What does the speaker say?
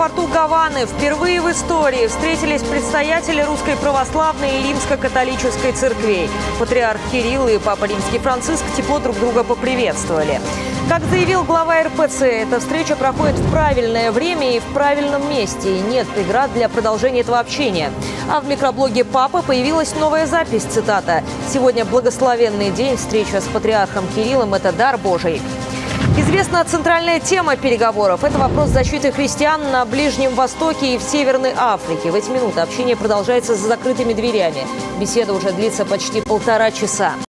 аэропорту Гаваны впервые в истории встретились предстоятели Русской Православной и Римско-католической церквей. Патриарх Кирилл и Папа Римский Франциск тепло друг друга поприветствовали. Как заявил глава РПЦ, эта встреча проходит в правильное время и в правильном месте. И нет преград для продолжения этого общения. А в микроблоге Папы появилась новая запись, цитата: «Сегодня благословенный день, встреча с патриархом Кириллом – это дар Божий». Известна центральная тема переговоров – это вопрос защиты христиан на Ближнем Востоке и в Северной Африке. В эти минуты общение продолжается за закрытыми дверями. Беседа уже длится почти 1,5 часа.